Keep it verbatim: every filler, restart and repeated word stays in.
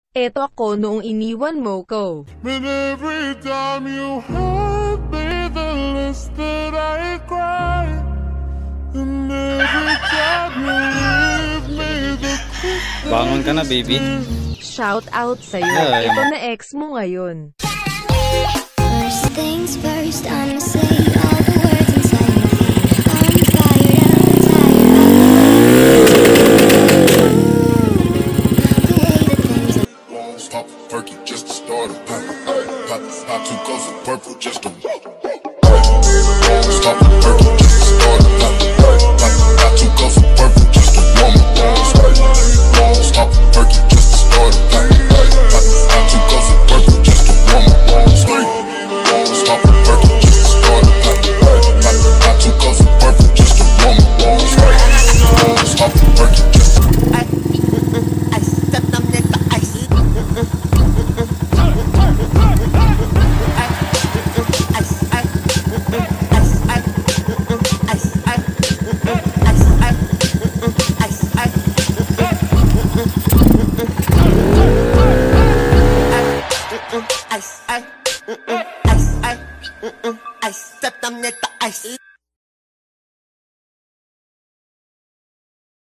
Eto ako noong iniwan mo ko. But every time you hurt me, the less that I cry. And every time you leave me, the quicker. Bangon ka na, baby. Shout out sa'yo. Yeah, Ito na ex mo ngayon. First things first, I'ma say all the words inside me. I'm fired up and tired of the way that things are. Pop a perky just to start a pop. Pop, pop two goes of purple just to walk. Pop a perky just to start a pop. Pop, pop two goes of purple just to warm up. Pop a perky just to start a pop. Pop, pop two goes of purple just to warm up. Pop a perky just to start a pop. Pop, pop two goes of purple just to warm up. Pop a perky just to. I stepped on the ice. I stepped on the ice.